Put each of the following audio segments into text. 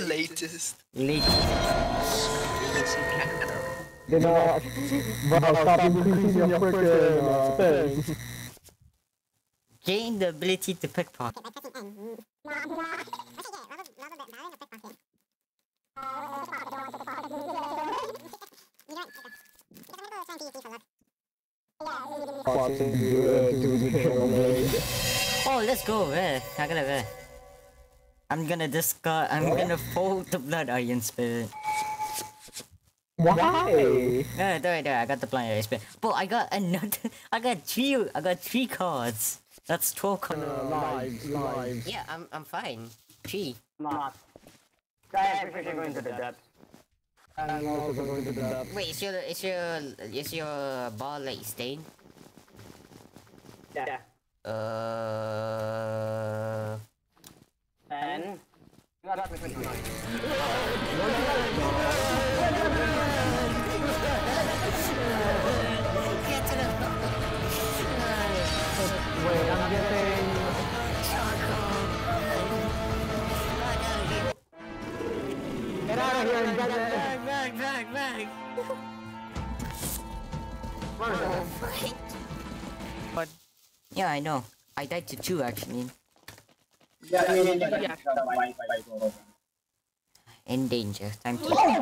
Latest. Then stop increasing your freaking thing. Gain the ability to pickpocket. Oh, let's go, I'm gonna discard. I'm gonna fold the Blood Iron Spirit. Why? There, I got the Blood Iron Spirit. But I got another. I got three cards. That's 12 cards. Lives. Yeah, I'm fine. 3. Not. Guys, we're going to the depths. I'm also going to the depths. Wait, is your ball like stained? Yeah. And you got me. Wait, I'm getting... Get out of here and get it! Back! What? Yeah, I know. I died to 2 actually. In danger. Time to. Oh,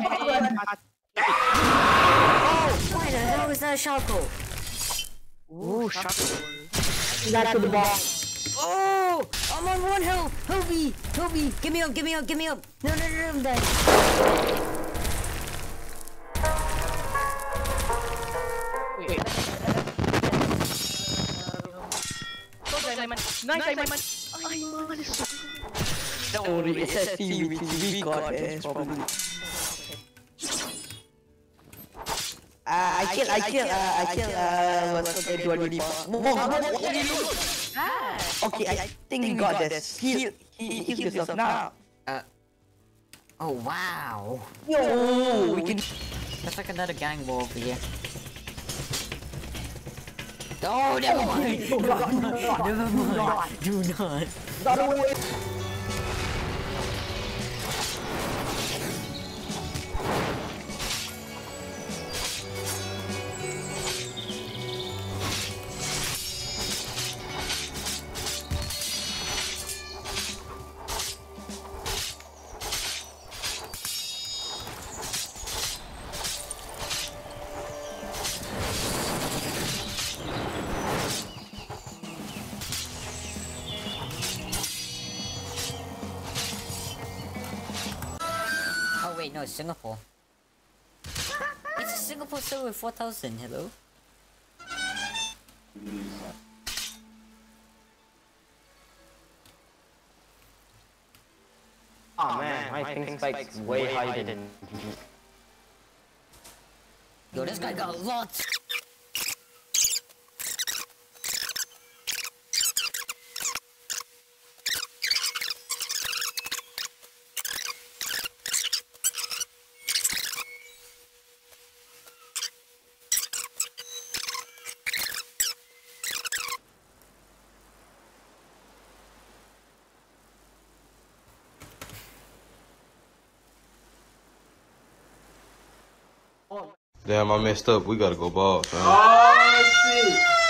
why the hell is that a Shaco? Ooh, Shaco. Back to the ball. Oh! I'm on 1 health! Help me! Give me up! No, I'm dead. Nice, Don't worry, it's a TV goddess probably. I kill, what's the Dua Lipa. Okay, I think we got this. Heal yourself now. Oh wow! Yo, we can. That's like another gang war over here. Oh, never mind! Never mind! Do not! Oh wait, no, it's Singapore. It's a Singapore server 4000, hello? Oh man, my ping spike's way higher than. Yo, this guy got lots! Damn, I messed up. We gotta go ball, fam. Oh, shit!